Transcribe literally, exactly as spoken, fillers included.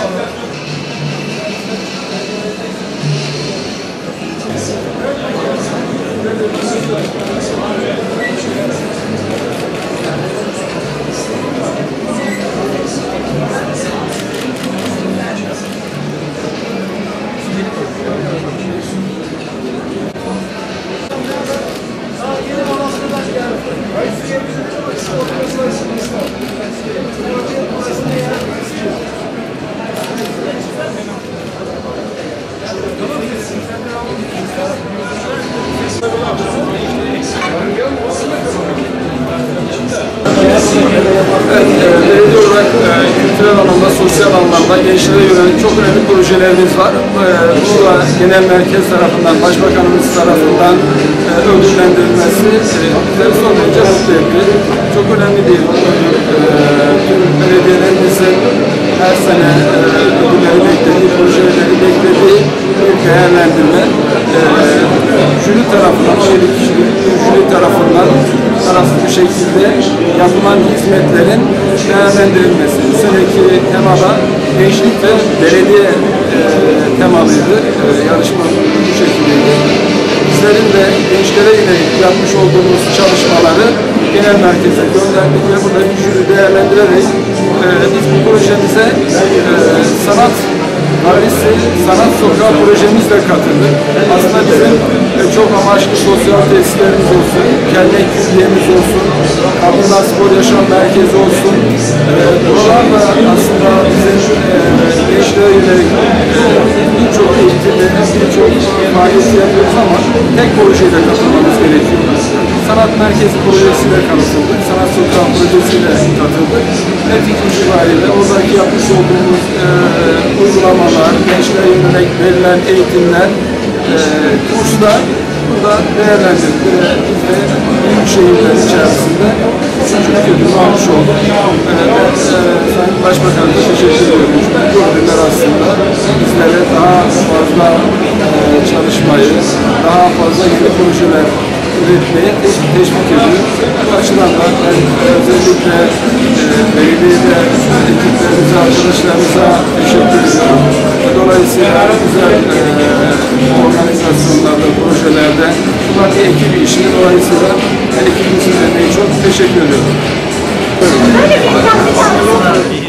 Evet, belediye olarak e, kültürel anlamda, sosyal anlamda gençlere yönelik çok önemli projelerimiz var. E, bu da genel merkez tarafından, başbakanımız tarafından e, ödüllendirilmesi e, bizleri son derece mutlu etti. Çok önemli bir ödül. E, tüm belediyelerimizin her sene e, ödülleri beklediği, projeleri beklediği bir değerlendirme. E, jüri tarafından, şehir jüri tarafından tarafsız bir şekilde yapılan hizmetlerin değerlendirilmesi. Bu seneki temada gençlik ve belediye e, temalıydı. E, yarışma bu şekildeydi. Bizlerin de gençlere yönelik yapmış olduğumuz çalışmaları genel merkeze gönderdik ve burada bir jüri değerlendirerek e, biz bu projemize e, sanat Paris'i Sanat Sokağı projemizle katıldı. Aslında bizim e, çok amaçlı sosyal tesislerimiz olsun, kendi külliyemiz olsun, kadınlar spor yaşam merkezi olsun. E, buralarla aslında bizim e, gençlere yönelik e, birçok eğitimi, birçok faaliyeti yapıyoruz ama tek projeyle katılmamız gerekiyor. Sanat Merkezi projesiyle katıldık, Sanat Sokağı projesiyle katıldık. Etik itibariyle oradaki yapmış olduğumuz e, uygulamalar, gençlere yönelik verilen eğitimler, e, kurslar burada değerlendirildi ve biz de büyük şehirler içerisinde üçüncü ödülünü almış olduk. E, ben e, Sayın Başbakan'a teşekkür ediyorum. Bu ödüller aslında bizlere daha fazla e, çalışmayı, daha fazla yeni projeler üretmeye teşvik ediyor. Bu açıdan da ben özellikle e, belediyede ekiplerimize, arkadaşlarımıza teşekkür ediyorum. Dolayısıyla güzel e, organizasyonlarda, projelerde bunlar bir ekip işi. Dolayısıyla ekibimizin de çok teşekkür ediyorum.